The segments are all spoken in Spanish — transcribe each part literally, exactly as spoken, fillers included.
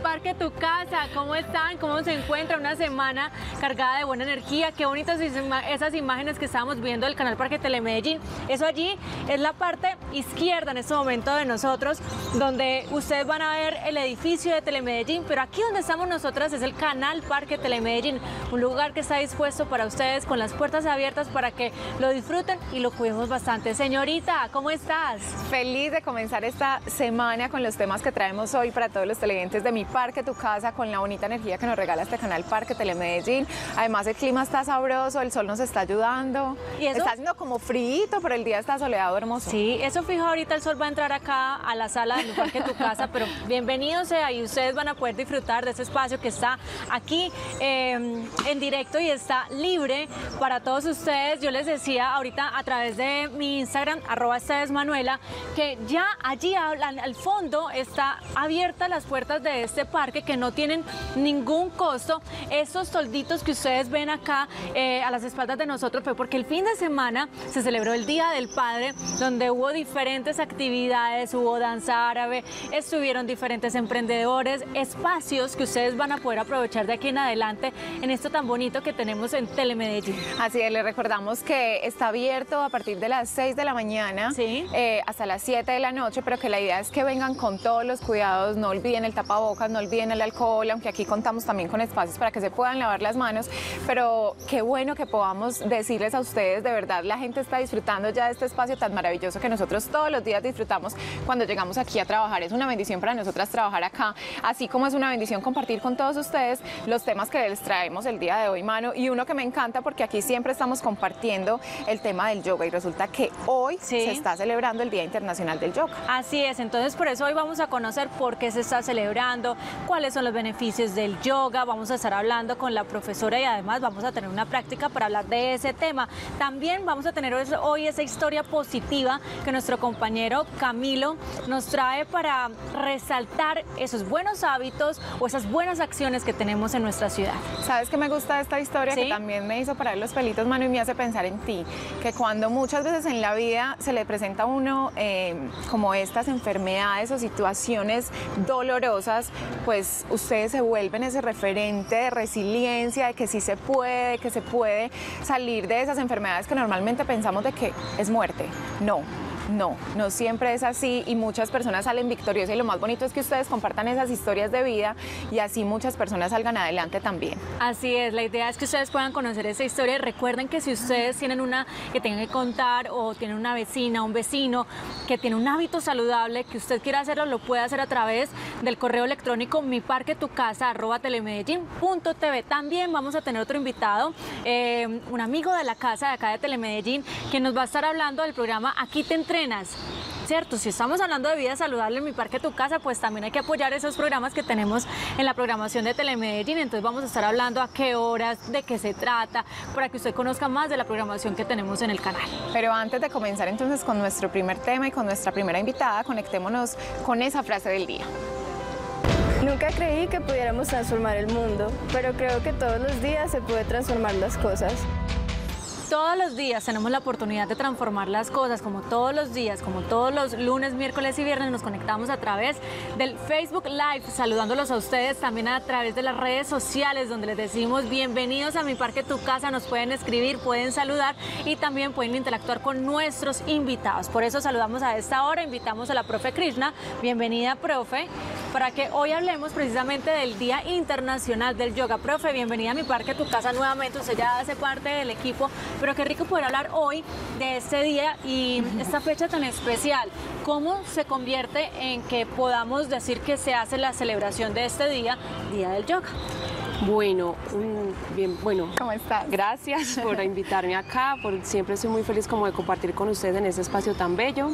Parque Tu Casa. ¿Cómo están? ¿Cómo se encuentra? Una semana cargada de buena energía. Qué bonitas esas imágenes que estábamos viendo del canal Parque Telemedellín. Eso allí es la parte izquierda en este momento de nosotros, donde ustedes van a ver el edificio de Telemedellín, pero aquí donde estamos nosotras es el canal Parque Telemedellín, un lugar que está dispuesto para ustedes con las puertas abiertas para que lo disfruten y lo cuidemos bastante. Señorita, ¿cómo estás? Feliz de comenzar esta semana con los temas que traemos hoy para todos los televidentes de Mi Parque Tu Casa, con la bonita energía que nos regala este canal Parque Telemedellín. Además el clima está sabroso, el sol nos está ayudando. ¿Y eso? Está haciendo como frío, pero el día está soleado, hermoso. Sí, eso fijo, ahorita el sol va a entrar acá a la sala de Mi Parque Tu Casa, pero bienvenidos sea, y ustedes van a poder disfrutar de este espacio que está aquí eh, en directo y está libre para todos ustedes. Yo les decía ahorita a través de mi Instagram, arroba Manuela, que ya allí al, al fondo está abiertas las puertas de este parque que no tienen ningún costo. Estos tolditos que ustedes ven acá eh, a las espaldas de nosotros fue porque el fin de semana se celebró el Día del Padre, donde hubo diferentes actividades, hubo danza árabe, estuvieron diferentes emprendedores, espacios que ustedes van a poder aprovechar de aquí en adelante en esto tan bonito que tenemos en Telemedellín. Así es, les recordamos que está abierto a partir de las seis de la mañana, ¿sí? eh, hasta las siete de la noche, pero que la idea es que vengan con todos los cuidados, no olviden el tapabocas, no olviden el alcohol, aunque aquí contamos también con espacios para que se puedan lavar las manos, pero qué bueno que podamos decirles a ustedes, de verdad, la gente está disfrutando ya de este espacio tan maravilloso que nosotros todos los días disfrutamos cuando llegamos aquí a trabajar. Es una bendición para nosotras trabajar acá, así como es una bendición compartir con todos ustedes los temas que les traemos el día de hoy, Manu, y uno que me encanta porque aquí siempre estamos compartiendo el tema del yoga y resulta que hoy sí se está celebrando el Día Internacional del Yoga. Así es, entonces por eso hoy vamos a conocer por qué se está celebrando, cuáles son los beneficios del yoga, vamos a estar hablando con la profesora y además vamos a tener una práctica para hablar de ese tema. También vamos a tener hoy esa historia positiva que nuestro compañero Camilo nos trae para resaltar esos buenos hábitos o esas buenas acciones que tenemos en nuestra ciudad. ¿Sabes qué me gusta de esta historia? ¿Sí? Que también me hizo parar los pelitos, Manu, y me hace pensar en ti, que cuando muchas veces en la vida se le presenta a uno eh, como estas enfermedades o situaciones dolorosas, pues ustedes se vuelven ese referente de resiliencia, de que sí se puede, que se puede salir de esas enfermedades que normalmente pensamos de que es muerte. No. No, no siempre es así y muchas personas salen victoriosas y lo más bonito es que ustedes compartan esas historias de vida y así muchas personas salgan adelante también. Así es, la idea es que ustedes puedan conocer esa historia y recuerden que si ustedes tienen una que tengan que contar o tienen una vecina, un vecino que tiene un hábito saludable, que usted quiera hacerlo, lo puede hacer a través del correo electrónico miparquetucasa arroba telemedellín punto tv. También vamos a tener otro invitado, eh, un amigo de la casa de acá de Telemedellín, que nos va a estar hablando del programa Aquí te entrenas. Cierto, si estamos hablando de vida saludable en Mi Parque Tu Casa, pues también hay que apoyar esos programas que tenemos en la programación de Telemedellín. Entonces vamos a estar hablando a qué horas, de qué se trata, para que usted conozca más de la programación que tenemos en el canal. Pero antes de comenzar entonces con nuestro primer tema y con nuestra primera invitada, conectémonos con esa frase del día. Nunca creí que pudiéramos transformar el mundo, pero creo que todos los días se puede transformar las cosas. Todos los días tenemos la oportunidad de transformar las cosas, como todos los días, como todos los lunes, miércoles y viernes nos conectamos a través del Facebook Live, saludándolos a ustedes también a través de las redes sociales, donde les decimos bienvenidos a Mi Parque Tu Casa, nos pueden escribir, pueden saludar y también pueden interactuar con nuestros invitados. Por eso saludamos a esta hora, invitamos a la profe Krishna, bienvenida profe, para que hoy hablemos precisamente del Día Internacional del Yoga. Profe, bienvenida a Mi Parque Tu Casa nuevamente, usted ya hace parte del equipo, pero qué rico poder hablar hoy de este día y esta fecha tan especial. ¿Cómo se convierte en que podamos decir que se hace la celebración de este día, Día del Yoga? Bueno, un, bien, bueno, ¿cómo estás? Gracias por invitarme acá, por, siempre estoy muy feliz como de compartir con ustedes en este espacio tan bello.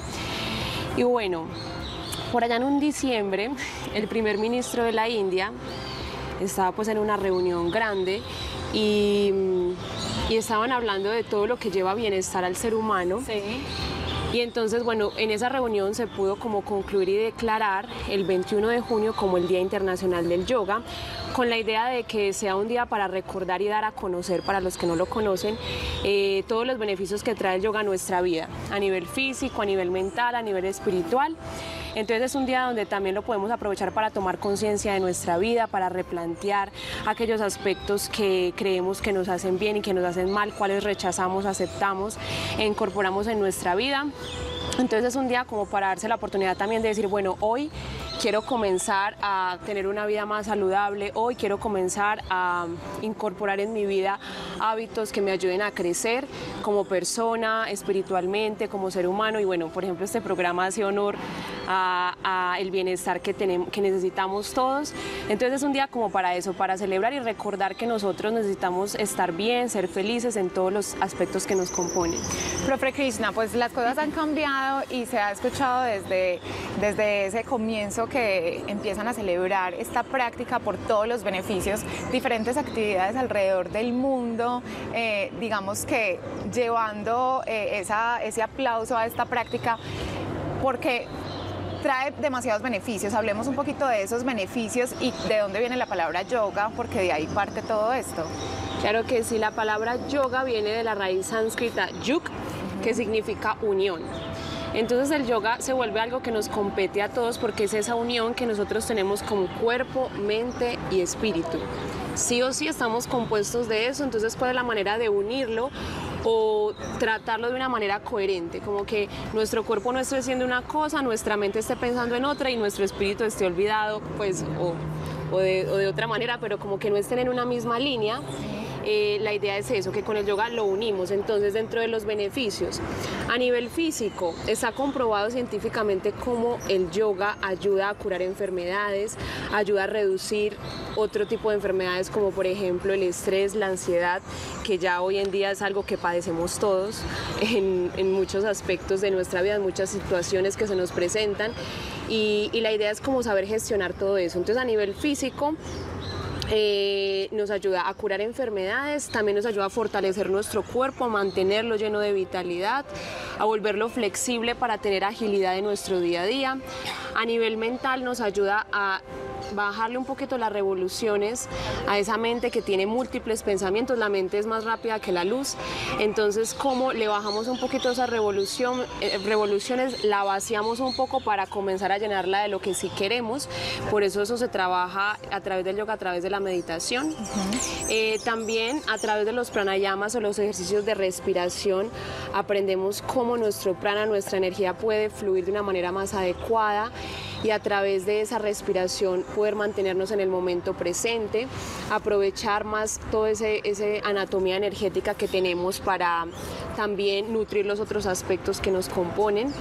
Y bueno, por allá en un diciembre, el primer ministro de la India estaba pues en una reunión grande y, y estaban hablando de todo lo que lleva bienestar al ser humano. Sí. Y entonces, bueno, en esa reunión se pudo como concluir y declarar el veintiuno de junio como el Día Internacional del Yoga, con la idea de que sea un día para recordar y dar a conocer, para los que no lo conocen, eh, todos los beneficios que trae el yoga a nuestra vida, a nivel físico, a nivel mental, a nivel espiritual. Entonces es un día donde también lo podemos aprovechar para tomar conciencia de nuestra vida, para replantear aquellos aspectos que creemos que nos hacen bien y que nos hacen mal, cuáles rechazamos, aceptamos e incorporamos en nuestra vida. Entonces es un día como para darse la oportunidad también de decir, bueno, hoy quiero comenzar a tener una vida más saludable, hoy quiero comenzar a incorporar en mi vida hábitos que me ayuden a crecer como persona, espiritualmente, como ser humano. Y bueno, por ejemplo, este programa hace honor a, a el bienestar que, tenemos, que necesitamos todos. Entonces es un día como para eso, para celebrar y recordar que nosotros necesitamos estar bien, ser felices en todos los aspectos que nos componen. Profe Krishna, pues las cosas han cambiado y se ha escuchado desde, desde ese comienzo que empiezan a celebrar esta práctica por todos los beneficios, diferentes actividades alrededor del mundo, eh, digamos que llevando eh, esa, ese aplauso a esta práctica, porque trae demasiados beneficios. Hablemos un poquito de esos beneficios y de dónde viene la palabra yoga, porque de ahí parte todo esto. Claro que sí, la palabra yoga viene de la raíz sánscrita yug, que significa unión. Entonces el yoga se vuelve algo que nos compete a todos porque es esa unión que nosotros tenemos como cuerpo, mente y espíritu. Sí o sí estamos compuestos de eso, entonces ¿cuál es la manera de unirlo o tratarlo de una manera coherente? Como que nuestro cuerpo no esté haciendo una cosa, nuestra mente esté pensando en otra y nuestro espíritu esté olvidado, pues, o, o, de, o de otra manera, pero como que no estén en una misma línea. Eh, la idea es eso, que con el yoga lo unimos. Entonces, dentro de los beneficios, a nivel físico, está comprobado científicamente cómo el yoga ayuda a curar enfermedades, ayuda a reducir otro tipo de enfermedades como por ejemplo el estrés, la ansiedad, que ya hoy en día es algo que padecemos todos en, en muchos aspectos de nuestra vida, en muchas situaciones que se nos presentan, y, y la idea es como saber gestionar todo eso. Entonces, a nivel físico, Eh, nos ayuda a curar enfermedades, también nos ayuda a fortalecer nuestro cuerpo, a mantenerlo lleno de vitalidad, a volverlo flexible para tener agilidad en nuestro día a día. A nivel mental nos ayuda a bajarle un poquito las revoluciones a esa mente que tiene múltiples pensamientos. La mente es más rápida que la luz, entonces cómo le bajamos un poquito esa revolución, eh, revoluciones, la vaciamos un poco para comenzar a llenarla de lo que sí queremos. Por eso eso se trabaja a través del yoga, a través de la meditación. Uh-huh. eh, también a través de los pranayamas o los ejercicios de respiración aprendemos cómo nuestro prana, nuestra energía puede fluir de una manera más adecuada, y a través de esa respiración poder mantenernos en el momento presente, aprovechar más toda ese, ese anatomía energética que tenemos para también nutrir los otros aspectos que nos componen.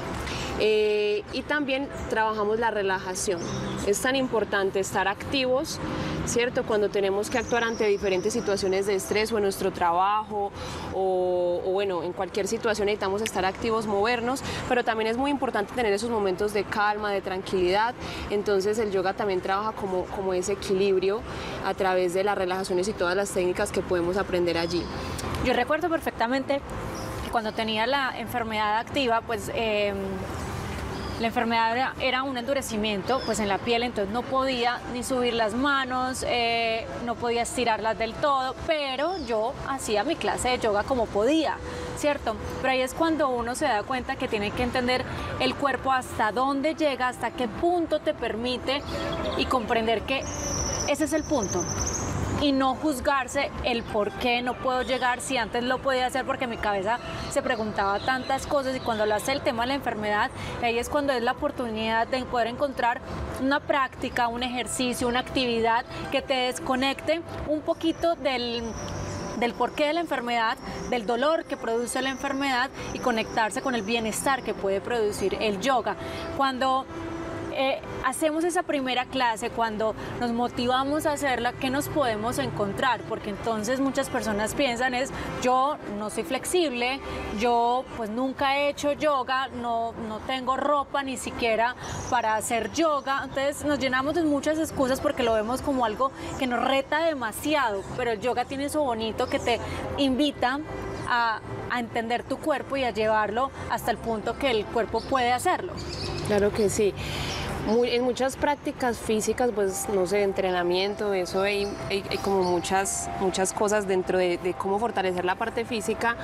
Eh, y también trabajamos la relajación. Es tan importante estar activos, ¿cierto? Cuando tenemos que actuar ante diferentes situaciones de estrés o en nuestro trabajo o, o bueno, en cualquier situación necesitamos estar activos, movernos, pero también es muy importante tener esos momentos de calma, de tranquilidad. Entonces el yoga también trabaja como, como ese equilibrio a través de las relajaciones y todas las técnicas que podemos aprender allí. Yo recuerdo perfectamente que cuando tenía la enfermedad activa, pues eh, la enfermedad era, era un endurecimiento pues en la piel, entonces no podía ni subir las manos, eh, no podía estirarlas del todo, pero yo hacía mi clase de yoga como podía, ¿cierto? Pero ahí es cuando uno se da cuenta que tiene que entender el cuerpo hasta dónde llega, hasta qué punto te permite, y comprender que ese es el punto. Y no juzgarse el por qué no puedo llegar si antes lo podía hacer, porque mi cabeza se preguntaba tantas cosas. Y cuando lo hace el tema de la enfermedad, ahí es cuando es la oportunidad de poder encontrar una práctica, un ejercicio, una actividad que te desconecte un poquito del del porqué de la enfermedad, del dolor que produce la enfermedad, y conectarse con el bienestar que puede producir el yoga. Cuando Eh, hacemos esa primera clase, cuando nos motivamos a hacerla, ¿qué nos podemos encontrar? Porque entonces muchas personas piensan es, yo no soy flexible, yo pues nunca he hecho yoga, no, no tengo ropa ni siquiera para hacer yoga. Entonces nos llenamos de muchas excusas porque lo vemos como algo que nos reta demasiado, pero el yoga tiene eso bonito que te invita a, a entender tu cuerpo y a llevarlo hasta el punto que el cuerpo puede hacerlo. Claro que sí. Muy, en muchas prácticas físicas, pues no sé, entrenamiento, eso hay, hay, hay como muchas, muchas cosas dentro de, de cómo fortalecer la parte física.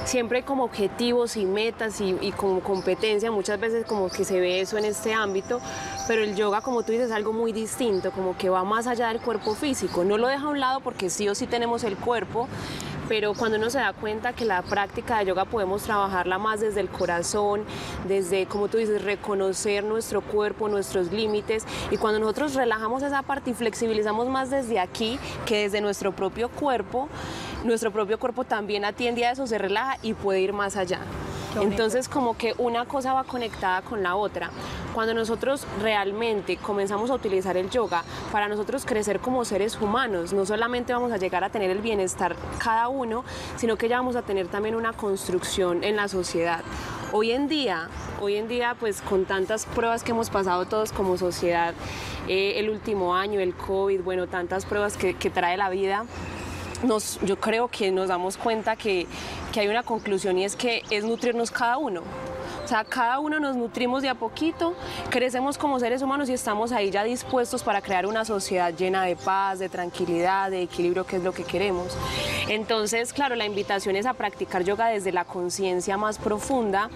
siempre hay como objetivos y metas y, y como competencia, muchas veces como que se ve eso en este ámbito, pero el yoga, como tú dices, es algo muy distinto, como que va más allá del cuerpo físico, no lo deja a un lado porque sí o sí tenemos el cuerpo, pero cuando uno se da cuenta que la práctica de yoga podemos trabajarla más desde el corazón, desde, como tú dices, reconocer nuestro cuerpo, nuestros límites, y cuando nosotros relajamos esa parte y flexibilizamos más desde aquí que desde nuestro propio cuerpo, nuestro propio cuerpo también atiende a eso, se relaja y puede ir más allá. Entonces como que una cosa va conectada con la otra. Cuando nosotros realmente comenzamos a utilizar el yoga para nosotros crecer como seres humanos, no solamente vamos a llegar a tener el bienestar cada uno, sino que ya vamos a tener también una construcción en la sociedad. Hoy en día, hoy en día pues con tantas pruebas que hemos pasado todos como sociedad, eh, el último año, el COVID, bueno, tantas pruebas que, que trae la vida, Nos, yo creo que nos damos cuenta que, que hay una conclusión y es que es nutrirnos cada uno. O sea, cada uno nos nutrimos de a poquito, crecemos como seres humanos y estamos ahí ya dispuestos para crear una sociedad llena de paz, de tranquilidad, de equilibrio, que es lo que queremos. Entonces, claro, la invitación es a practicar yoga desde la conciencia más profunda,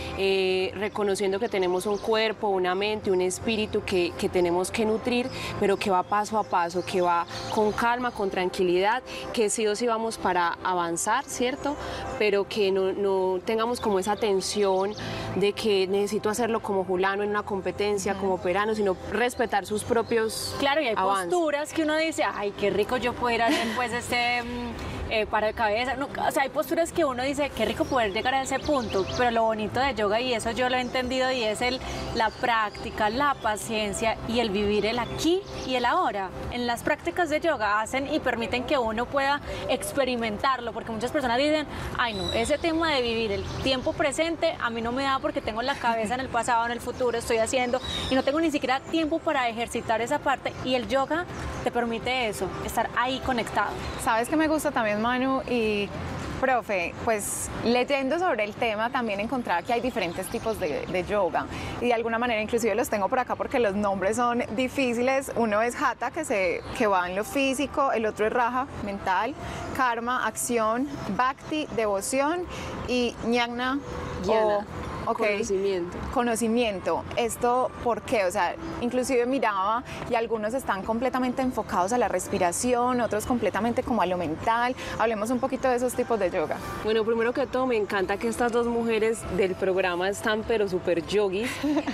eh, reconociendo que tenemos un cuerpo, una mente, un espíritu que, que tenemos que nutrir, pero que va paso a paso, que va con calma, con tranquilidad, que sí o sí vamos para avanzar, ¿cierto? Pero que no, no tengamos como esa tensión de que necesito hacerlo como fulano en una competencia, uh-huh. como perano, sino respetar sus propios Claro, y hay avances. Posturas que uno dice, ay, qué rico yo poder hacer pues este... Eh, para el cabeza, no, o sea, hay posturas que uno dice, qué rico poder llegar a ese punto, pero lo bonito de yoga, y eso yo lo he entendido, y es el, la práctica, la paciencia y el vivir el aquí y el ahora. En las prácticas de yoga hacen y permiten que uno pueda experimentarlo, porque muchas personas dicen, ay no, ese tema de vivir el tiempo presente a mí no me da porque tengo la cabeza en el pasado, en el futuro, estoy haciendo, y no tengo ni siquiera tiempo para ejercitar esa parte, y el yoga te permite eso, estar ahí conectado. ¿Sabes qué me gusta también, Manu? Y profe, pues leyendo sobre el tema también encontraba que hay diferentes tipos de, de yoga, y de alguna manera inclusive los tengo por acá porque los nombres son difíciles. Uno es Hatha, que, se, que va en lo físico, el otro es Raja, mental, Karma, acción, Bhakti, devoción, y Jnana, Jnana. o Okay. Conocimiento. Conocimiento. ¿Esto por qué? O sea, inclusive miraba y algunos están completamente enfocados a la respiración, otros completamente como a lo mental. Hablemos un poquito de esos tipos de yoga. Bueno, primero que todo me encanta que estas dos mujeres del programa están pero súper yogis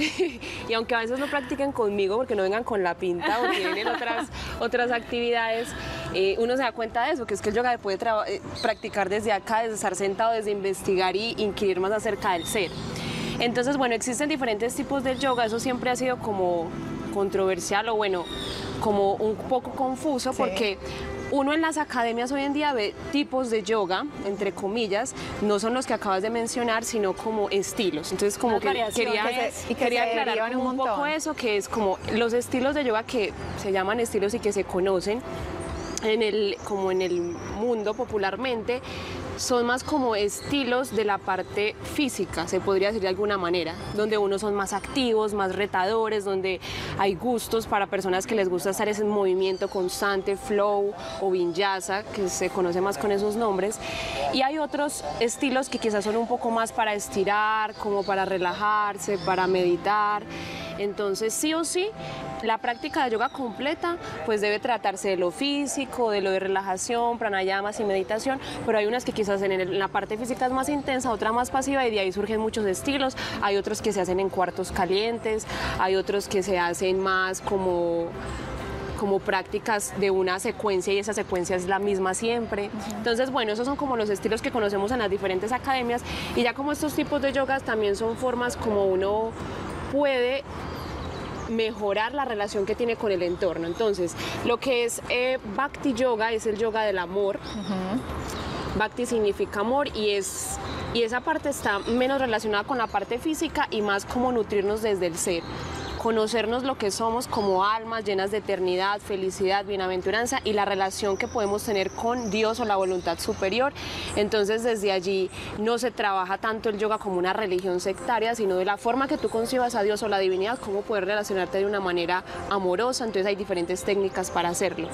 y aunque a veces no practiquen conmigo porque no vengan con la pinta o tienen otras, otras actividades, eh, uno se da cuenta de eso, que es que el yoga se puede eh, practicar desde acá, desde estar sentado, desde investigar y inquirir más acerca del ser. Entonces, bueno, existen diferentes tipos de yoga, eso siempre ha sido como controversial o bueno, como un poco confuso, sí. Porque uno en las academias hoy en día ve tipos de yoga, entre comillas, no son los que acabas de mencionar, sino como estilos. Entonces, como que quería, que quería aclarar un, un poco eso, que es como los estilos de yoga que se llaman estilos y que se conocen en el, como en el mundo popularmente, son más como estilos de la parte física, se podría decir de alguna manera, donde unos son más activos, más retadores, donde hay gustos para personas que les gusta estar en movimiento constante, flow o vinyasa, que se conoce más con esos nombres, y hay otros estilos que quizás son un poco más para estirar, como para relajarse, para meditar. Entonces, sí o sí, la práctica de yoga completa pues debe tratarse de lo físico, de lo de relajación, pranayamas y meditación, pero hay unas que quizás en, el, en la parte física es más intensa, otra más pasiva, y de ahí surgen muchos estilos. Hay otros que se hacen en cuartos calientes, hay otros que se hacen más como... como prácticas de una secuencia y esa secuencia es la misma siempre. Uh-huh. Entonces, bueno, esos son como los estilos que conocemos en las diferentes academias, y ya como estos tipos de yogas también son formas como uno puede mejorar la relación que tiene con el entorno. Entonces, lo que es eh, Bhakti Yoga es el yoga del amor. Uh-huh. Bhakti significa amor, y es y esa parte está menos relacionada con la parte física y más como nutrirnos desde el ser. Conocernos lo que somos como almas llenas de eternidad, felicidad, bienaventuranza y la relación que podemos tener con Dios o la voluntad superior. Entonces, desde allí no se trabaja tanto el yoga como una religión sectaria, sino de la forma que tú concibas a Dios o la divinidad, cómo poder relacionarte de una manera amorosa. Entonces hay diferentes técnicas para hacerlo.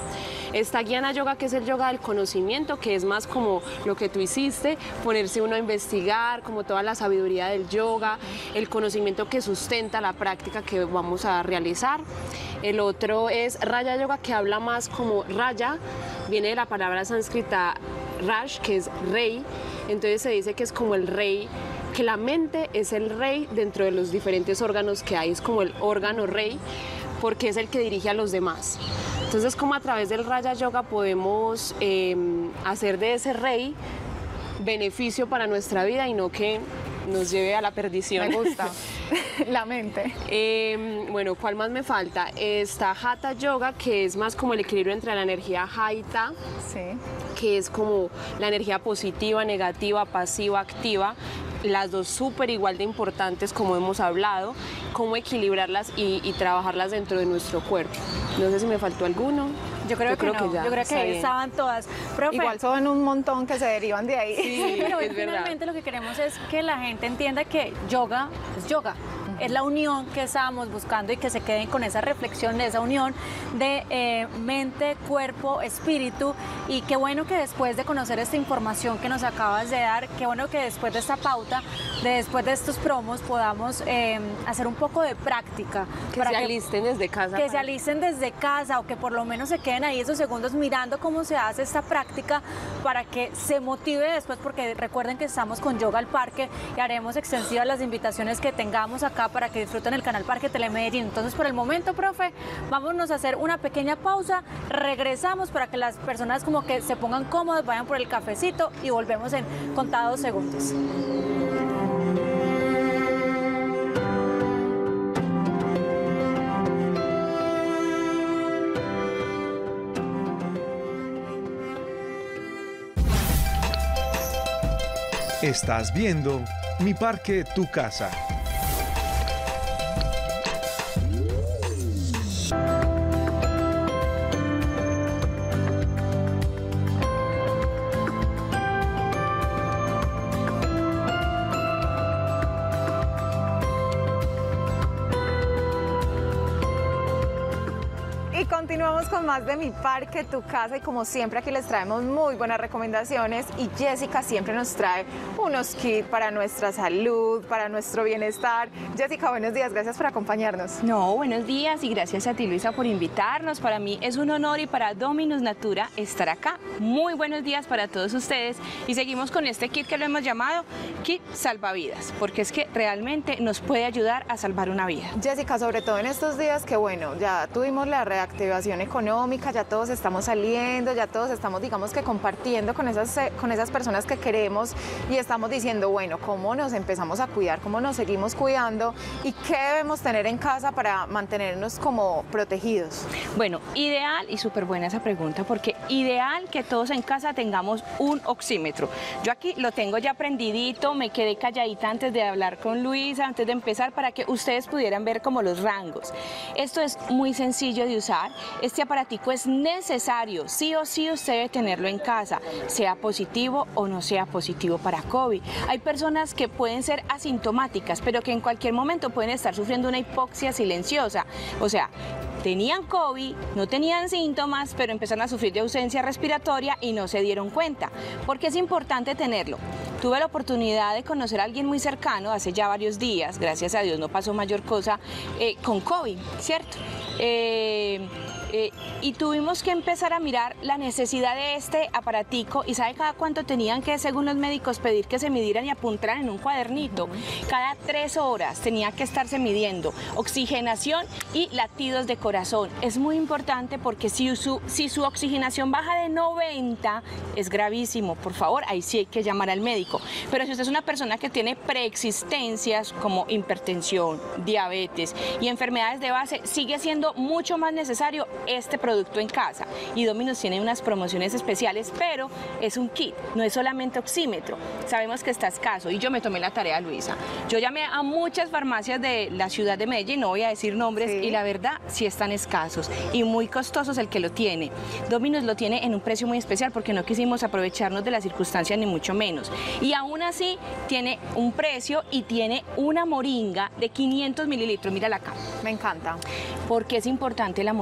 Está Jnana Yoga, que es el yoga del conocimiento, que es más como lo que tú hiciste, ponerse uno a investigar, como toda la sabiduría del yoga, el conocimiento que sustenta la práctica que vamos a realizar. El otro es Raya Yoga, que habla más como Raya, viene de la palabra sánscrita Raj, que es rey, entonces se dice que es como el rey, que la mente es el rey dentro de los diferentes órganos que hay, es como el órgano rey, porque es el que dirige a los demás. Entonces, como a través del Raya Yoga podemos eh, hacer de ese rey beneficio para nuestra vida y no que nos lleve a la perdición. Me gusta. La mente. Eh, bueno, ¿cuál más me falta? Está Hatha Yoga, que es más como el equilibrio entre la energía Ha y Ta, sí, que es como la energía positiva, negativa, pasiva, activa, las dos súper igual de importantes, como hemos hablado, cómo equilibrarlas y, y trabajarlas dentro de nuestro cuerpo. No sé si me faltó alguno. Yo creo, Yo que, creo no. que ya. Yo creo que estaban todas. Profe, igual son un montón que se derivan de ahí. Sí, pero es finalmente verdad. Lo que queremos es que la gente entienda que yoga es yoga. Es la unión que estábamos buscando y que se queden con esa reflexión de esa unión de eh, mente, cuerpo, espíritu. Y qué bueno que después de conocer esta información que nos acabas de dar, qué bueno que después de esta pauta, de después de estos promos, podamos eh, hacer un poco de práctica. Que para se alisten que, desde casa. Que para... se alisten desde casa o que por lo menos se queden ahí esos segundos mirando cómo se hace esta práctica para que se motive después, porque recuerden que estamos con Yoga al Parque y haremos extensivas las invitaciones que tengamos acá para que disfruten el canal Parque Telemedellín. Entonces, por el momento, profe, vámonos a hacer una pequeña pausa, regresamos para que las personas como que se pongan cómodas, vayan por el cafecito y volvemos en contados segundos. Estás viendo Mi Parque, Tu Casa. Continuamos con más de Mi Parque, Tu Casa, y como siempre aquí les traemos muy buenas recomendaciones y Jessica siempre nos trae unos kits para nuestra salud, para nuestro bienestar. Jessica, buenos días, gracias por acompañarnos. No, buenos días y gracias a ti, Luisa, por invitarnos. Para mí es un honor y para Dominus Natura estar acá. Muy buenos días para todos ustedes y seguimos con este kit que lo hemos llamado Kit Salvavidas, porque es que realmente nos puede ayudar a salvar una vida. Jessica, sobre todo en estos días que bueno, ya tuvimos la reactivación económica, ya todos estamos saliendo, ya todos estamos, digamos que compartiendo con esas, con esas personas que queremos y estamos diciendo, bueno, ¿cómo nos empezamos a cuidar? ¿Cómo nos seguimos cuidando? ¿Y qué debemos tener en casa para mantenernos como protegidos? Bueno, ideal, y súper buena esa pregunta, porque ideal que todos en casa tengamos un oxímetro. Yo aquí lo tengo ya prendidito, me quedé calladita antes de hablar con Luisa, antes de empezar, para que ustedes pudieran ver como los rangos. Esto es muy sencillo de usar. Este aparatico es necesario, sí o sí usted debe tenerlo en casa, sea positivo o no sea positivo para COVID. Hay personas que pueden ser asintomáticas, pero que en cualquier momento pueden estar sufriendo una hipoxia silenciosa, o sea, tenían COVID, no tenían síntomas, pero empezaron a sufrir de ausencia respiratoria y no se dieron cuenta. ¿Por qué es importante tenerlo? Tuve la oportunidad de conocer a alguien muy cercano hace ya varios días, gracias a Dios no pasó mayor cosa, eh, con COVID, ¿cierto? Eh, Eh, y tuvimos que empezar a mirar la necesidad de este aparatico y ¿sabe cada cuánto tenían que, según los médicos, pedir que se midieran y apuntaran en un cuadernito? Uh-huh. Cada tres horas tenía que estarse midiendo oxigenación y latidos de corazón. Es muy importante porque si su, si su oxigenación baja de noventa es gravísimo, por favor, ahí sí hay que llamar al médico. Pero si usted es una persona que tiene preexistencias como hipertensión, diabetes y enfermedades de base, sigue siendo mucho más necesario este producto en casa. Y Dominus tiene unas promociones especiales, pero es un kit, no es solamente oxímetro. Sabemos que está escaso y yo me tomé la tarea, Luisa. Yo llamé a muchas farmacias de la ciudad de Medellín, no voy a decir nombres, sí. Y la verdad sí están escasos y muy costosos el que lo tiene. Dominus lo tiene en un precio muy especial porque no quisimos aprovecharnos de las circunstancias ni mucho menos. Y aún así tiene un precio y tiene una moringa de quinientos mililitros, mírala acá. Me encanta. Porque es importante la moringa.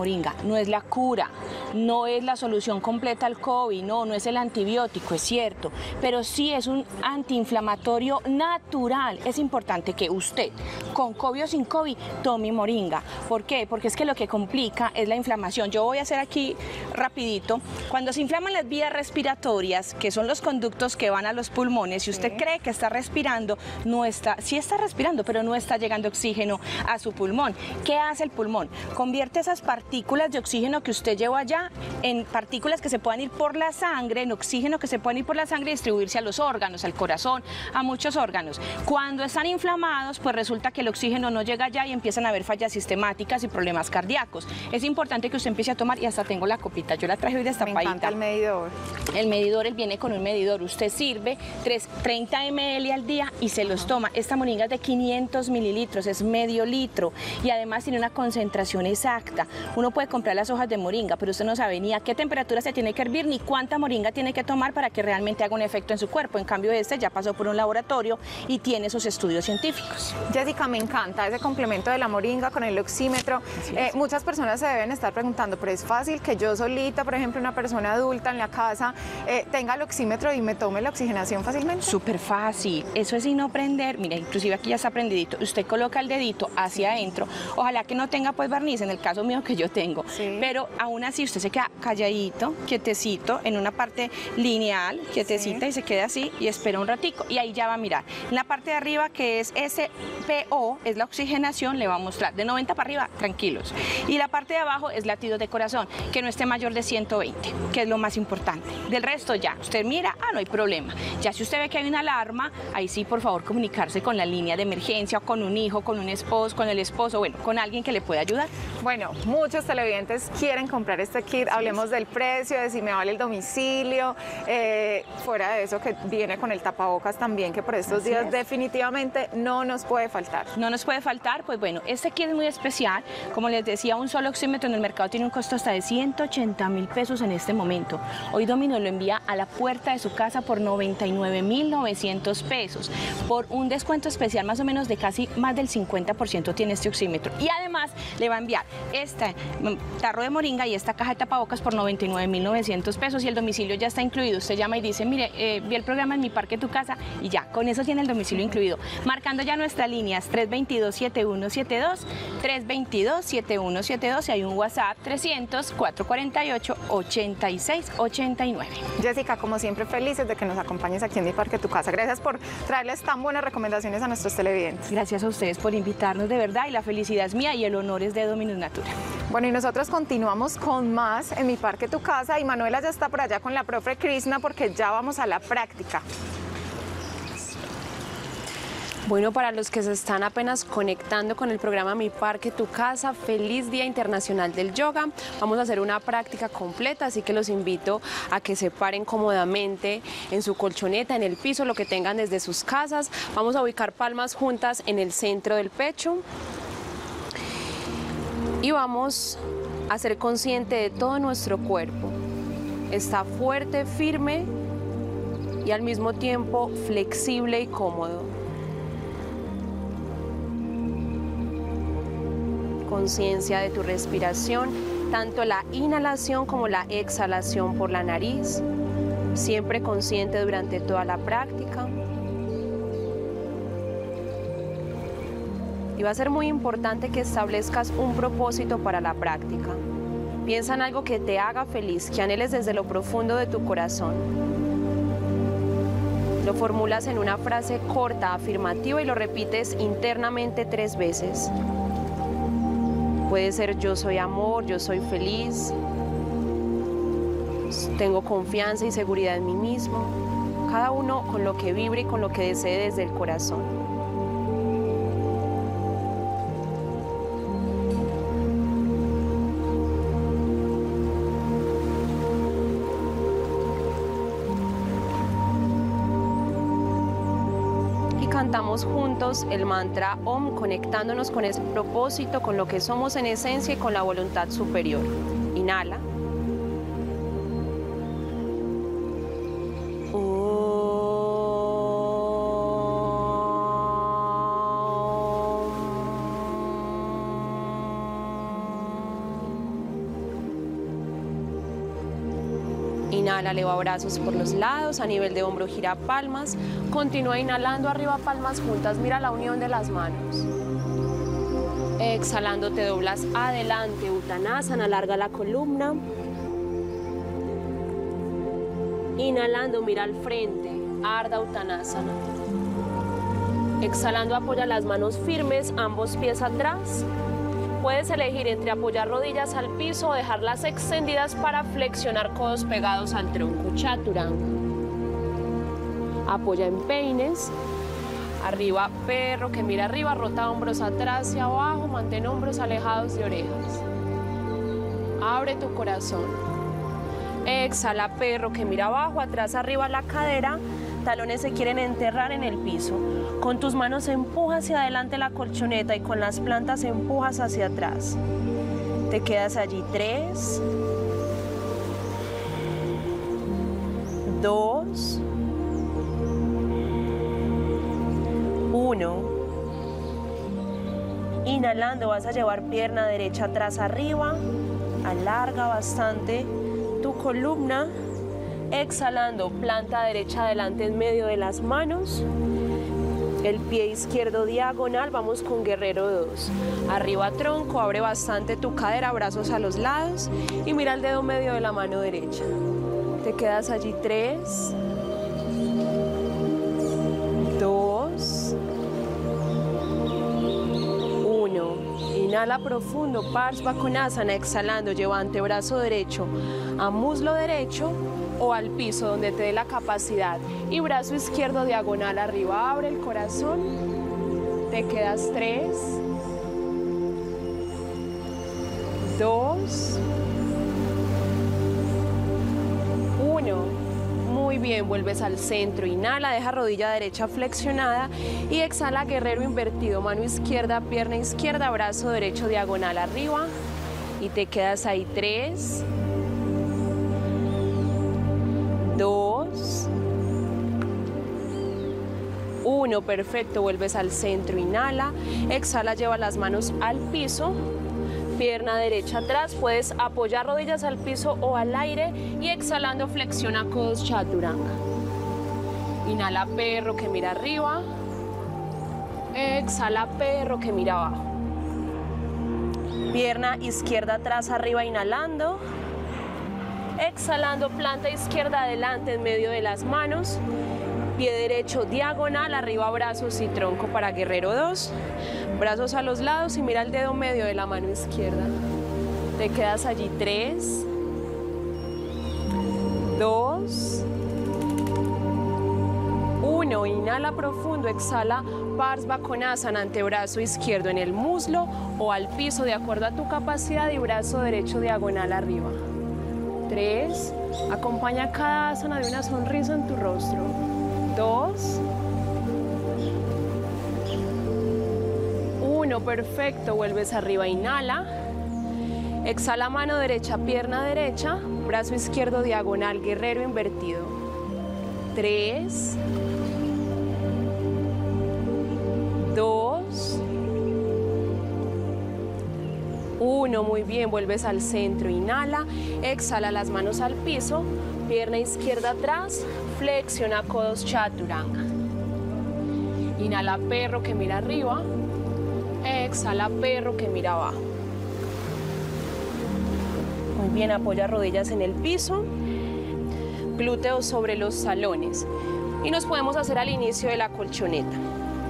no es la cura, no es la solución completa al COVID, no, no es el antibiótico, es cierto, pero sí es un antiinflamatorio natural. Es importante que usted, con COVID o sin COVID, tome moringa. ¿Por qué? Porque es que lo que complica es la inflamación. Yo voy a hacer aquí rapidito. Cuando se inflaman las vías respiratorias, que son los conductos que van a los pulmones, si usted sí. cree que está respirando, no está, sí está respirando, pero no está llegando oxígeno a su pulmón. ¿Qué hace el pulmón? Convierte esas partículas de oxígeno que usted llevó allá en partículas que se puedan ir por la sangre, en oxígeno que se pueden ir por la sangre y distribuirse a los órganos, al corazón, a muchos órganos. Cuando están inflamados, pues resulta que el oxígeno no llega allá y empiezan a haber fallas sistemáticas y problemas cardíacos. Es importante que usted empiece a tomar, y hasta tengo la copita, yo la traje hoy destapadita. Me encanta el medidor. El medidor, él viene con un medidor, usted sirve treinta mililitros al día y se los toma. Esta moringa es de quinientos mililitros, es medio litro y además tiene una concentración exacta. Uno puede comprar las hojas de moringa, pero usted no sabe ni a qué temperatura se tiene que hervir ni cuánta moringa tiene que tomar para que realmente haga un efecto en su cuerpo. En cambio, este ya pasó por un laboratorio y tiene esos estudios científicos. Jessica, me encanta ese complemento de la moringa con el oxímetro. Eh, muchas personas se deben estar preguntando, pero es fácil que yo solita, por ejemplo, una persona adulta en la casa, eh, tenga el oxímetro y me tome la oxigenación fácilmente. Súper fácil, eso es sin no prender. Mira, inclusive aquí ya está prendidito. Usted coloca el dedito hacia adentro. Ojalá que no tenga pues barniz, en el caso mío que yo tengo. Sí. Pero aún así usted se queda calladito, quietecito, en una parte lineal, quietecita, sí. y se queda así y espera un ratico. Y ahí ya va a mirar. En la parte de arriba, que es S P O, es la oxigenación, le va a mostrar de noventa para arriba, tranquilos. Y la parte de abajo es latidos de corazón, que no esté mayor de ciento veinte, que es lo más importante. Del resto ya, usted mira, ah, no hay problema. Ya si usted ve que hay una alarma, ahí sí, por favor, comunicarse con la línea de emergencia, o con un hijo, con un esposo, con el esposo, bueno, con alguien que le pueda ayudar. Bueno, muchos televidentes quieren comprar este kit. Hablemos del precio, de si me vale el domicilio, eh, fuera de eso que viene con el tapabocas también, que por estos Así días es. definitivamente no nos puede faltar. No nos puede faltar, pues bueno, este kit es muy especial. Como les decía, un solo oxímetro en el mercado tiene un costo hasta de ciento ochenta mil pesos en este momento. Hoy Domino lo envía a la puerta de su casa por noventa y nueve mil novecientos pesos. Por un descuento especial más o menos de casi más del cincuenta por ciento tiene este oxímetro. Y además le va a enviar este tarro de moringa y esta caja de tapabocas por noventa y nueve mil novecientos pesos y el domicilio ya está incluido. Usted llama y dice, mire, eh, vi el programa en Mi Parque Tu Casa y ya, con eso tiene el domicilio incluido. Marcando ya nuestras líneas tres dos dos, siete uno siete dos, tres dos dos, siete uno siete dos y hay un WhatsApp trescientos, cuatrocientos cuarenta y ocho, ochenta y seis ochenta y nueve. Jessica, como siempre, felices de que nos acompañes aquí en Mi Parque Tu Casa. Gracias por traerles tan buenas recomendaciones a nuestros televidentes. Gracias a ustedes por invitarnos, de verdad, y la felicidad es mía y el honor es de Dominus Natura. Bueno, y nosotros continuamos con más en Mi Parque Tu Casa y Manuela ya está por allá con la profe Krishna porque ya vamos a la práctica. Bueno, para los que se están apenas conectando con el programa Mi Parque Tu Casa, feliz Día Internacional del Yoga. Vamos a hacer una práctica completa, así que los invito a que se paren cómodamente en su colchoneta, en el piso, lo que tengan desde sus casas. Vamos a ubicar palmas juntas en el centro del pecho y vamos a ser consciente de todo nuestro cuerpo. Está fuerte, firme y al mismo tiempo flexible y cómodo. Conciencia de tu respiración, tanto la inhalación como la exhalación por la nariz, siempre consciente durante toda la práctica. Y va a ser muy importante que establezcas un propósito para la práctica. Piensa en algo que te haga feliz, que anheles desde lo profundo de tu corazón. Lo formulas en una frase corta, afirmativa y lo repites internamente tres veces. Puede ser yo soy amor, yo soy feliz, tengo confianza y seguridad en mí mismo. Cada uno con lo que vibre y con lo que desee desde el corazón. Cantamos juntos el mantra Om, conectándonos con ese propósito, con lo que somos en esencia y con la voluntad superior. Inhala. Om. Inhala, eleva brazos por los lados, a nivel de hombro gira palmas. Continúa inhalando, arriba palmas juntas, mira la unión de las manos. Exhalando te doblas adelante, Uttanasana, alarga la columna. Inhalando, mira al frente, Ardha Uttanasana. Exhalando, apoya las manos firmes, ambos pies atrás. Puedes elegir entre apoyar rodillas al piso o dejarlas extendidas para flexionar codos pegados al tronco, Chaturanga. Apoya en peines. Arriba, perro que mira arriba, rota hombros atrás y abajo, mantén hombros alejados de orejas. Abre tu corazón. Exhala, perro que mira abajo, atrás, arriba la cadera. Talones se quieren enterrar en el piso. Con tus manos empujas hacia adelante la colchoneta y con las plantas empujas hacia atrás. Te quedas allí tres, dos, uno. Inhalando vas a llevar pierna derecha atrás arriba. Alarga bastante tu columna. Exhalando, planta derecha adelante en medio de las manos. El pie izquierdo diagonal, vamos con guerrero dos. Arriba tronco, abre bastante tu cadera, brazos a los lados y mira el dedo medio de la mano derecha. Te quedas allí tres, dos, uno. Inhala profundo, Parsvakonasana, exhalando, lleva antebrazo derecho a muslo derecho o al piso donde te dé la capacidad y brazo izquierdo diagonal arriba, abre el corazón, te quedas tres, dos, uno. Muy bien, vuelves al centro, inhala, deja rodilla derecha flexionada y exhala guerrero invertido, mano izquierda, pierna izquierda, brazo derecho diagonal arriba y te quedas ahí tres, dos, uno, perfecto, vuelves al centro, inhala, exhala, lleva las manos al piso, pierna derecha atrás, puedes apoyar rodillas al piso o al aire y exhalando flexiona codos, Chaturanga. Inhala, perro que mira arriba, exhala, perro que mira abajo. Pierna izquierda atrás, arriba, inhalando. Exhalando, planta izquierda adelante en medio de las manos. Pie derecho diagonal, arriba brazos y tronco para guerrero dos. Brazos a los lados y mira el dedo medio de la mano izquierda. Te quedas allí tres, dos, uno. Inhala profundo, exhala, Parsvakonasana, antebrazo izquierdo en el muslo o al piso de acuerdo a tu capacidad y brazo derecho diagonal arriba. Tres, acompaña cada asana de una sonrisa en tu rostro. Dos, uno, perfecto, vuelves arriba, inhala, exhala mano derecha, pierna derecha, brazo izquierdo diagonal, guerrero invertido. Tres, dos, uno, muy bien, vuelves al centro, inhala, exhala las manos al piso, pierna izquierda atrás, flexiona codos, Chaturanga. Inhala, perro que mira arriba, exhala, perro que mira abajo. Muy bien, apoya rodillas en el piso, glúteos sobre los talones y nos podemos hacer al inicio de la colchoneta.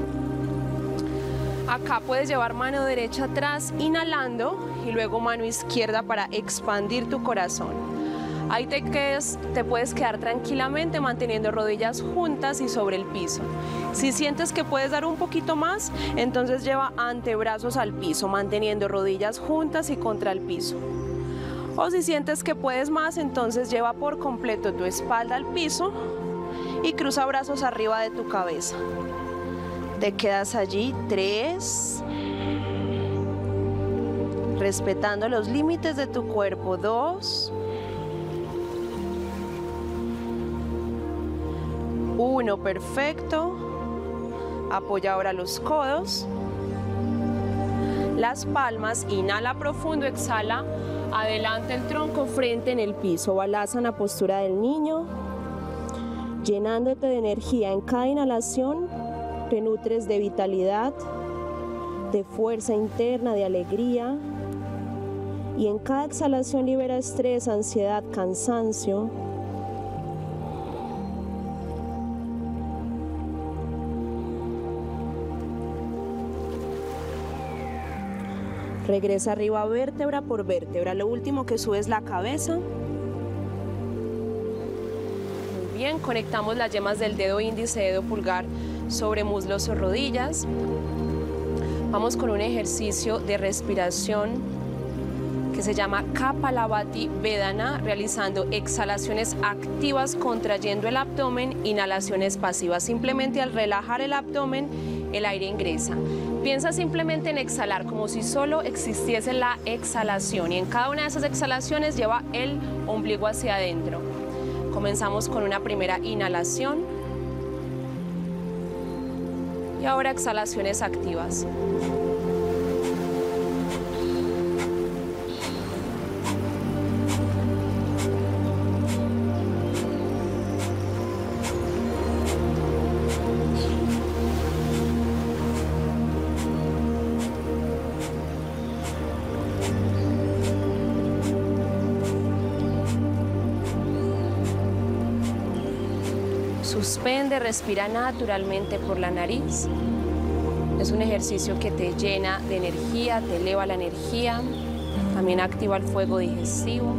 Acá puedes llevar mano derecha atrás, inhalando, y luego mano izquierda para expandir tu corazón. Ahí te, quedes, te puedes quedar tranquilamente manteniendo rodillas juntas y sobre el piso. Si sientes que puedes dar un poquito más, entonces lleva antebrazos al piso, manteniendo rodillas juntas y contra el piso. O si sientes que puedes más, entonces lleva por completo tu espalda al piso y cruza brazos arriba de tu cabeza. Te quedas allí, tres, respetando los límites de tu cuerpo, dos, uno, perfecto. Apoya ahora los codos. las palmas, inhala profundo, exhala, adelante el tronco, frente en el piso, Balasana, postura del niño, llenándote de energía. En cada inhalación te nutres de vitalidad, de fuerza interna, de alegría, y en cada exhalación libera estrés, ansiedad, cansancio. Regresa arriba vértebra por vértebra. Lo último que sube es la cabeza. Muy bien, conectamos las yemas del dedo índice, dedo pulgar sobre muslos o rodillas. Vamos con un ejercicio de respiración que se llama Kapalabhati Vedana, realizando exhalaciones activas contrayendo el abdomen, inhalaciones pasivas. Simplemente al relajar el abdomen, el aire ingresa. Piensa simplemente en exhalar, como si solo existiese la exhalación, y en cada una de esas exhalaciones lleva el ombligo hacia adentro. Comenzamos con una primera inhalación y ahora exhalaciones activas. Suspende, respira naturalmente por la nariz. Es un ejercicio que te llena de energía, te eleva la energía, también activa el fuego digestivo.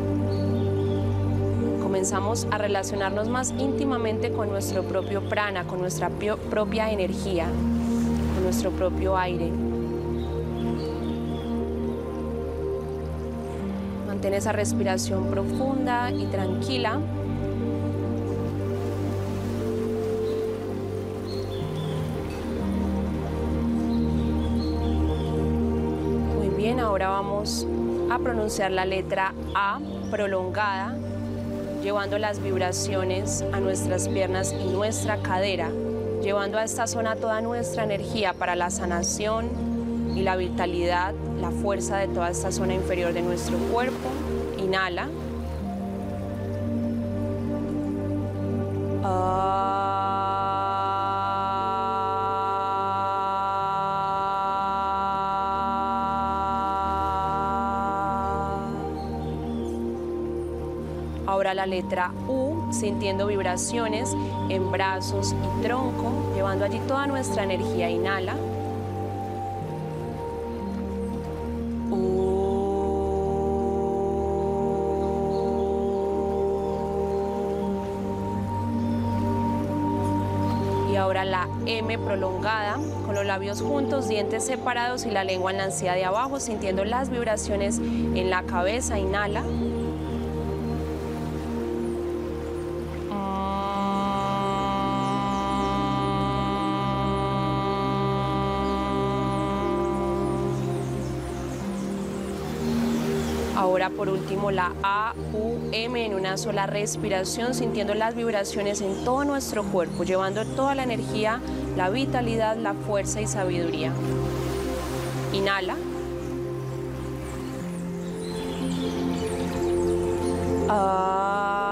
Comenzamos a relacionarnos más íntimamente con nuestro propio prana, con nuestra propia energía, con nuestro propio aire. Mantén esa respiración profunda y tranquila. Ahora vamos a pronunciar la letra A prolongada, llevando las vibraciones a nuestras piernas y nuestra cadera, llevando a esta zona toda nuestra energía para la sanación y la vitalidad, la fuerza de toda esta zona inferior de nuestro cuerpo. Inhala. A. Ahora la letra U, sintiendo vibraciones en brazos y tronco, llevando allí toda nuestra energía. Inhala. U. Y ahora la M prolongada, con los labios juntos, dientes separados y la lengua en la encía de abajo, sintiendo las vibraciones en la cabeza. Inhala. Ahora por último la A, U, M en una sola respiración, sintiendo las vibraciones en todo nuestro cuerpo, llevando toda la energía, la vitalidad, la fuerza y sabiduría. Inhala. Ah.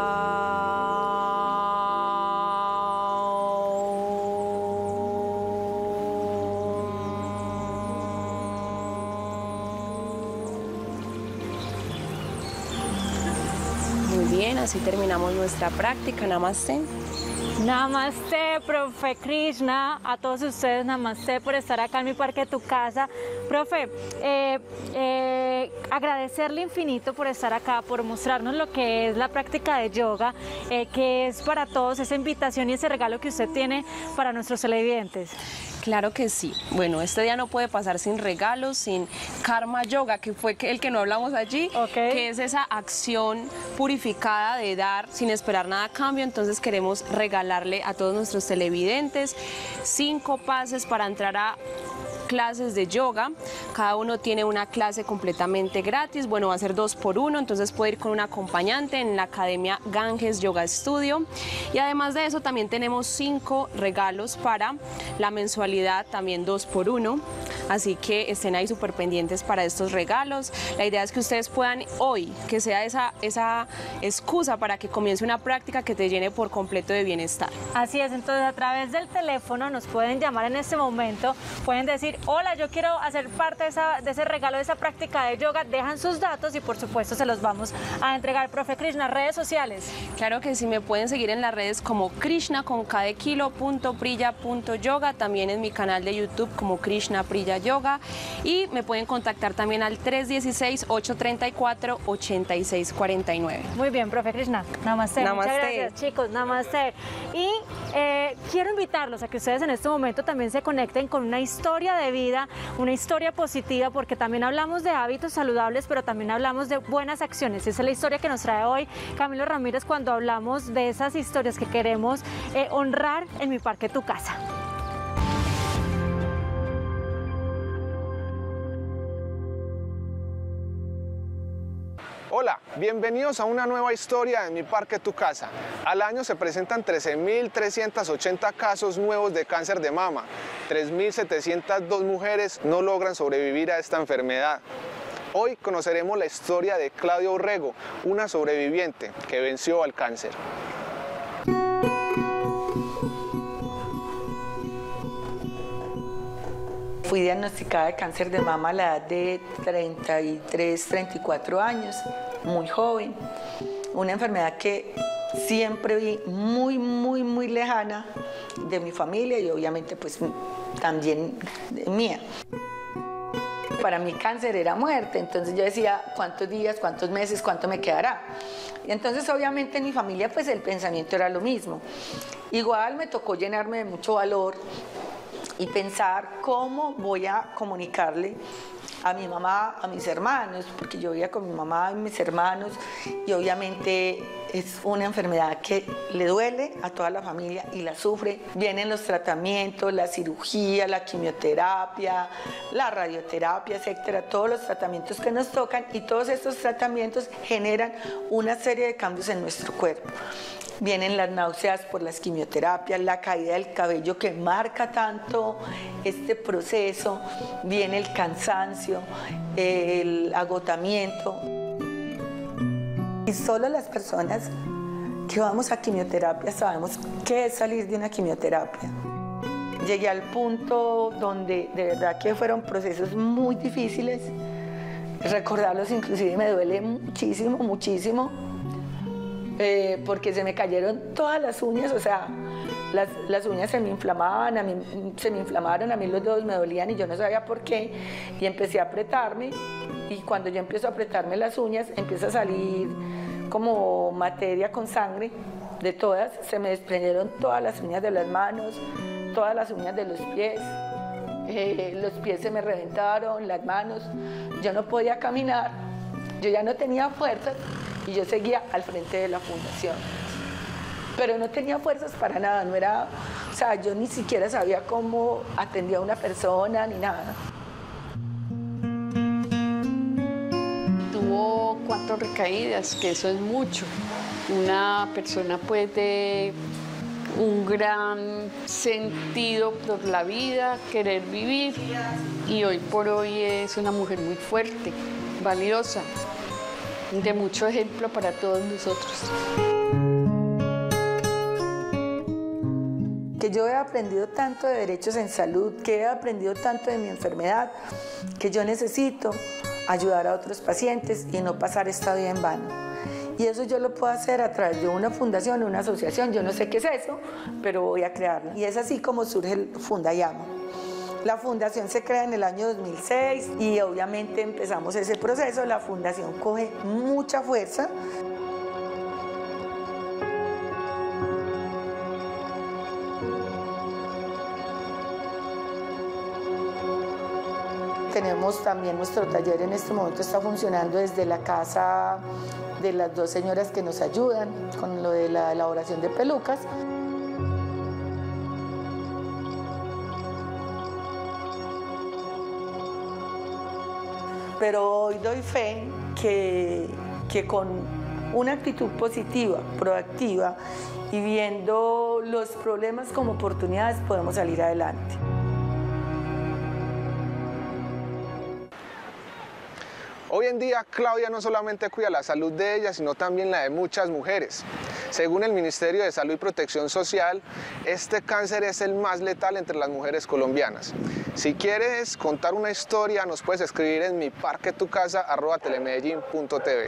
Bien, así terminamos nuestra práctica. Namaste. Namaste, profe Krishna, a todos ustedes, namaste por estar acá en mi parque, tu casa. Profe, eh, eh, agradecerle infinito por estar acá, por mostrarnos lo que es la práctica de yoga, eh, que es para todos esa invitación y ese regalo que usted tiene para nuestros televidentes. Claro que sí. Bueno, este día no puede pasar sin regalos, sin Karma Yoga, que fue el que no hablamos allí, okay, que es esa acción purificada de dar sin esperar nada a cambio. Entonces queremos regalarle a todos nuestros televidentes cinco pases para entrar a clases de yoga. Cada uno tiene una clase completamente gratis. Bueno, va a ser dos por uno, entonces puede ir con un acompañante en la Academia Ganges Yoga Studio. Y además de eso también tenemos cinco regalos para la mensualidad, también dos por uno. así que estén ahí súper pendientes para estos regalos. La idea es que ustedes puedan hoy, que sea esa, esa excusa para que comience una práctica que te llene por completo de bienestar. Así es, entonces a través del teléfono nos pueden llamar en este momento, pueden decir, hola, yo quiero hacer parte de, esa, de ese regalo, de esa práctica de yoga, dejan sus datos y por supuesto se los vamos a entregar. Profe Krishna, redes sociales. Claro que sí, me pueden seguir en las redes como Krishna con K de kilo, punto priya punto yoga, también en mi canal de YouTube como Krishna Priya Yoga, y me pueden contactar también al tres uno seis, ocho tres cuatro, ocho seis cuatro nueve. Muy bien, profe Krishna, namaste. Namaste. Muchas gracias, chicos, namaste. Y eh, quiero invitarlos a que ustedes en este momento también se conecten con una historia de vida, una historia positiva, porque también hablamos de hábitos saludables, pero también hablamos de buenas acciones. Esa es la historia que nos trae hoy Camilo Ramírez cuando hablamos de esas historias que queremos eh, honrar en Mi Parque Tu Casa. Hola, bienvenidos a una nueva historia en Mi Parque Tu Casa. Al año se presentan trece mil trescientos ochenta casos nuevos de cáncer de mama. tres mil setecientas dos mujeres no logran sobrevivir a esta enfermedad. Hoy conoceremos la historia de Claudia Urrego, una sobreviviente que venció al cáncer. Fui diagnosticada de cáncer de mama a la edad de treinta y tres, treinta y cuatro años, muy joven. Una enfermedad que siempre vi muy, muy, muy lejana de mi familia y obviamente pues también de mía. Para mí cáncer era muerte, entonces yo decía cuántos días, cuántos meses, cuánto me quedará. Y entonces obviamente en mi familia pues el pensamiento era lo mismo. Igual me tocó llenarme de mucho valor y pensar cómo voy a comunicarle a mi mamá, a mis hermanos, porque yo vivía con mi mamá y mis hermanos, y obviamente es una enfermedad que le duele a toda la familia y la sufre. Vienen los tratamientos, la cirugía, la quimioterapia, la radioterapia, etcétera, todos los tratamientos que nos tocan, y todos estos tratamientos generan una serie de cambios en nuestro cuerpo. Vienen las náuseas por las quimioterapias, la caída del cabello que marca tanto este proceso, viene el cansancio, el agotamiento. Y solo las personas que vamos a quimioterapia sabemos qué es salir de una quimioterapia. Llegué al punto donde de verdad que fueron procesos muy difíciles. Recordarlos inclusive me duele muchísimo, muchísimo. Eh, porque se me cayeron todas las uñas, o sea, las, las uñas se me inflamaban, a mí, se me inflamaron, a mí los dedos me dolían y yo no sabía por qué, y empecé a apretarme, y cuando yo empiezo a apretarme las uñas, empieza a salir como materia con sangre de todas, se me desprendieron todas las uñas de las manos, todas las uñas de los pies, eh, los pies se me reventaron, las manos, yo no podía caminar, yo ya no tenía fuerzas, y yo seguía al frente de la fundación, pero no tenía fuerzas para nada, no era, o sea, yo ni siquiera sabía cómo atendía a una persona ni nada. Tuvo cuatro recaídas, que eso es mucho. Una persona puede un gran sentido por la vida, querer vivir, y hoy por hoy es una mujer muy fuerte, valiosa, de mucho ejemplo para todos nosotros. Que yo he aprendido tanto de derechos en salud, que he aprendido tanto de mi enfermedad, que yo necesito ayudar a otros pacientes y no pasar esta vida en vano. Y eso yo lo puedo hacer a través de una fundación, una asociación, yo no sé qué es eso, pero voy a crearla. Y es así como surge el Fundayama. La fundación se crea en el año dos mil seis y obviamente empezamos ese proceso, la fundación coge mucha fuerza. Tenemos también nuestro taller, en este momento está funcionando desde la casa de las dos señoras que nos ayudan con lo de la elaboración de pelucas. Pero hoy doy fe que, que con una actitud positiva, proactiva y viendo los problemas como oportunidades podemos salir adelante. Hoy en día, Claudia no solamente cuida la salud de ella, sino también la de muchas mujeres. Según el Ministerio de Salud y Protección Social, este cáncer es el más letal entre las mujeres colombianas. Si quieres contar una historia, nos puedes escribir en mi parque tu casa arroba telemedellín punto t v.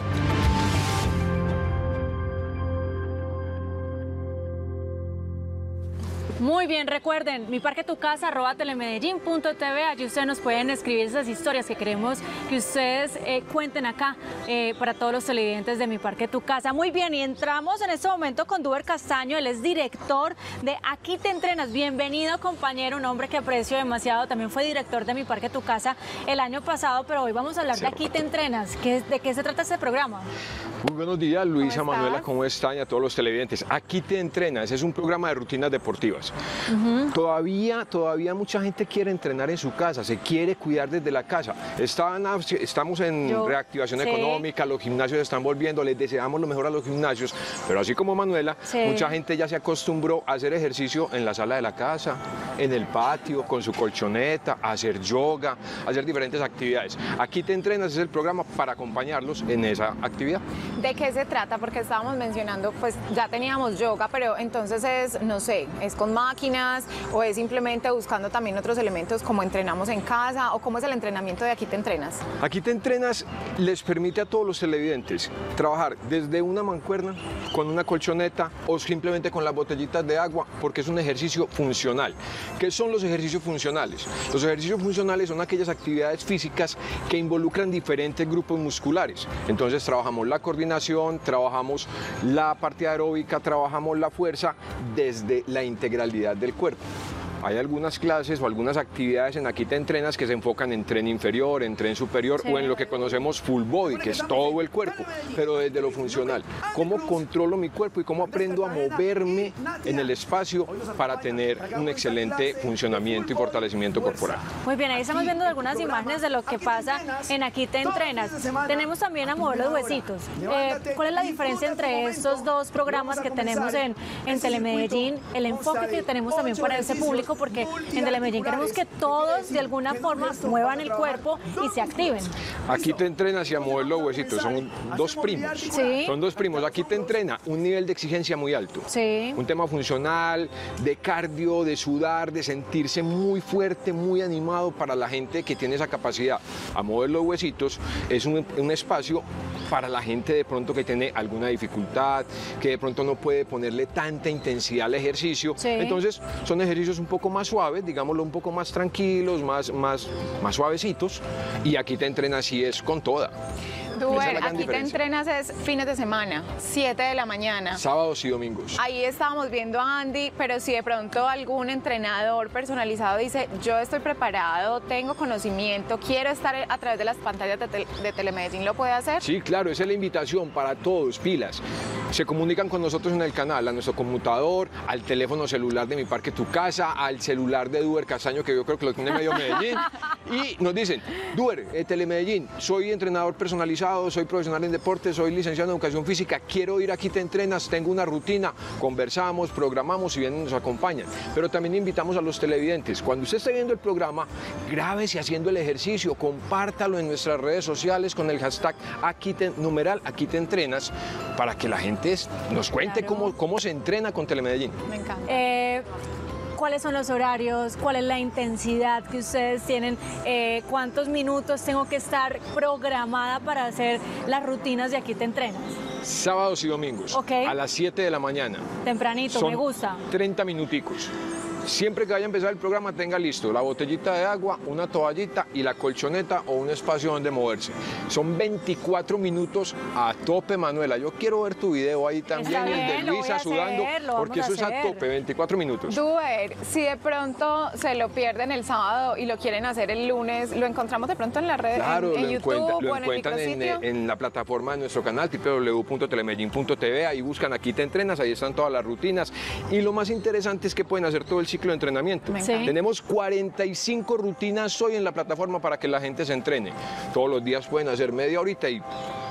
Muy bien, recuerden, mi parque tu casa arroba telemedellín punto t v, allí ustedes nos pueden escribir esas historias que queremos que ustedes eh, cuenten acá eh, para todos los televidentes de mi parque tu casa. Muy bien, y entramos en este momento con Duber Castaño, él es director de Aquí Te Entrenas. Bienvenido, compañero, un hombre que aprecio demasiado, también fue director de mi parque tu casa el año pasado, pero hoy vamos a hablar sí. de Aquí Te Entrenas. ¿Qué, ¿De qué se trata este programa? Muy buenos días, Luisa, Manuela, ¿cómo están? Y a todos los televidentes. Aquí Te Entrenas es un programa de rutinas deportivas. Uh-huh. Todavía, todavía mucha gente quiere entrenar en su casa, se quiere cuidar desde la casa. Están, estamos en Yo, reactivación sí. económica, los gimnasios están volviendo, les deseamos lo mejor a los gimnasios, pero así como Manuela, sí. mucha gente ya se acostumbró a hacer ejercicio en la sala de la casa, en el patio, con su colchoneta, a hacer yoga, a hacer diferentes actividades. Aquí Te Entrenas es el programa para acompañarlos en esa actividad. ¿De qué se trata? Porque estábamos mencionando, pues ya teníamos yoga, pero entonces es, no sé, es con máquinas o es simplemente buscando también otros elementos como entrenamos en casa o cómo es el entrenamiento de Aquí Te Entrenas. Aquí Te Entrenas les permite a todos los televidentes trabajar desde una mancuerna, con una colchoneta o simplemente con las botellitas de agua, porque es un ejercicio funcional. ¿Qué son los ejercicios funcionales? Los ejercicios funcionales son aquellas actividades físicas que involucran diferentes grupos musculares. Entonces trabajamos la coordinación, trabajamos la parte aeróbica, trabajamos la fuerza desde la integralidad del cuerpo. Hay algunas clases o algunas actividades en Aquí Te Entrenas que se enfocan en tren inferior, en tren superior sí. o en lo que conocemos full body, que es todo el cuerpo, pero desde lo funcional. ¿Cómo controlo mi cuerpo y cómo aprendo a moverme en el espacio para tener un excelente funcionamiento y fortalecimiento corporal? Muy bien, ahí estamos viendo algunas imágenes de lo que pasa en Aquí Te Entrenas. Tenemos también a mover los huesitos. Eh, ¿Cuál es la diferencia entre estos dos programas que tenemos en, en Telemedellín? El enfoque que tenemos también para ese público, porque en Telemedellín queremos que todos de alguna forma muevan el cuerpo y se activen. Aquí Te Entrenas y a mover los huesitos, son dos primos. Sí. Son dos primos. Aquí Te Entrena un nivel de exigencia muy alto. Sí. Un tema funcional, de cardio, de sudar, de sentirse muy fuerte, muy animado para la gente que tiene esa capacidad. A mover los huesitos es un, un espacio para la gente de pronto que tiene alguna dificultad, que de pronto no puede ponerle tanta intensidad al ejercicio. Sí. Entonces son ejercicios un poco más suaves, digámoslo un poco más tranquilos, más, más, más suavecitos, y Aquí Te Entrenas sí es con toda. Duber, Aquí diferencia. Te Entrenas es fines de semana, siete de la mañana. Sábados y domingos. Ahí estábamos viendo a Andy, pero si de pronto algún entrenador personalizado dice, yo estoy preparado, tengo conocimiento, quiero estar a través de las pantallas de, tel de Telemedellín, ¿lo puede hacer? Sí, claro, esa es la invitación para todos, pilas. Se comunican con nosotros en el canal, a nuestro computador, al teléfono celular de Mi Parque Tu Casa, al celular de Duber Castaño, que yo creo que lo tiene medio Medellín, y nos dicen, Duber, eh, Telemedellín, soy entrenador personalizado, soy profesional en deporte, soy licenciado en educación física, quiero ir Aquí Te Entrenas, tengo una rutina, conversamos, programamos y vienen, nos acompañan. Pero también invitamos a los televidentes, cuando usted esté viendo el programa, grábese haciendo el ejercicio, compártalo en nuestras redes sociales con el hashtag Aquí te, numeral Aquí Te Entrenas, para que la gente nos cuente claro. cómo, cómo se entrena con Telemedellín. Me encanta. Eh... ¿Cuáles son los horarios? ¿Cuál es la intensidad que ustedes tienen? Eh, ¿Cuántos minutos tengo que estar programada para hacer las rutinas de Aquí Te Entrenas? Sábados y domingos, okay. a las siete de la mañana. Tempranito, son me gusta. treinta minuticos. Siempre que vaya a empezar el programa tenga listo la botellita de agua, una toallita y la colchoneta o un espacio donde moverse. Son veinticuatro minutos a tope, Manuela. Yo quiero ver tu video ahí también, bien, el de Luisa sudando, hacer, porque eso es a tope, veinticuatro minutos. Duber, si de pronto se lo pierden el sábado y lo quieren hacer el lunes, ¿lo encontramos de pronto en las redes? Claro, en, en lo, YouTube encuentra, lo o en encuentran el en, en la plataforma de nuestro canal, doble u doble u doble u punto telemedellín punto t v, ahí buscan Aquí Te Entrenas, ahí están todas las rutinas. Y lo más interesante es que pueden hacer todo el ciclo de entrenamiento. Sí. Tenemos cuarenta y cinco rutinas hoy en la plataforma para que la gente se entrene. Todos los días pueden hacer media horita y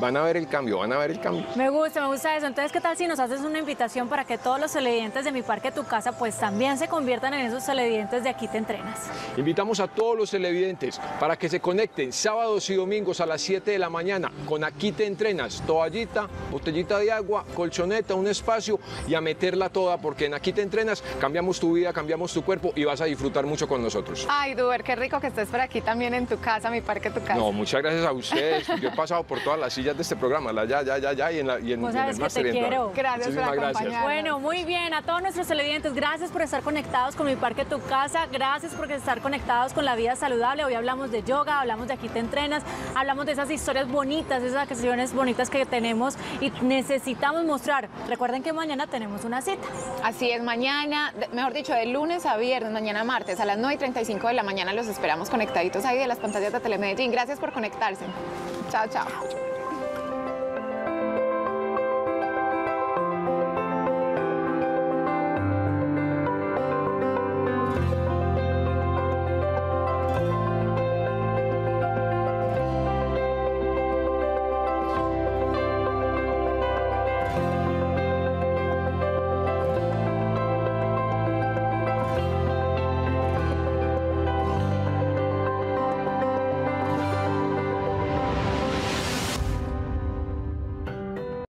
van a ver el cambio, van a ver el cambio. Me gusta, me gusta eso. Entonces, ¿qué tal si nos haces una invitación para que todos los televidentes de Mi Parque Tu Casa pues también se conviertan en esos televidentes de Aquí Te Entrenas? Invitamos a todos los televidentes para que se conecten sábados y domingos a las siete de la mañana con Aquí Te Entrenas, toallita, botellita de agua, colchoneta, un espacio y a meterla toda, porque en Aquí Te Entrenas cambiamos tu vida, cambiamos tu cuerpo y vas a disfrutar mucho con nosotros. Ay, Duber, qué rico que estés por aquí también en tu casa, Mi Parque Tu Casa. No, muchas gracias a ustedes. Yo he pasado por todas las sillas de este programa, la ya, ya, ya, ya, y en, la, y en, Vos y en sabes el que máster. te quiero. Gracias por acompañarnos. Bueno, muy bien, a todos nuestros televidentes, gracias por estar conectados con Mi Parque Tu Casa, gracias por estar conectados con la vida saludable. Hoy hablamos de yoga, hablamos de Aquí Te Entrenas, hablamos de esas historias bonitas, esas acciones bonitas que tenemos y necesitamos mostrar. Recuerden que mañana tenemos una cita. Así es, mañana, mejor dicho, de lunes a viernes, mañana martes a las nueve y treinta y cinco de la mañana los esperamos conectaditos ahí de las pantallas de Telemedellín. Gracias por conectarse. Chao, chao.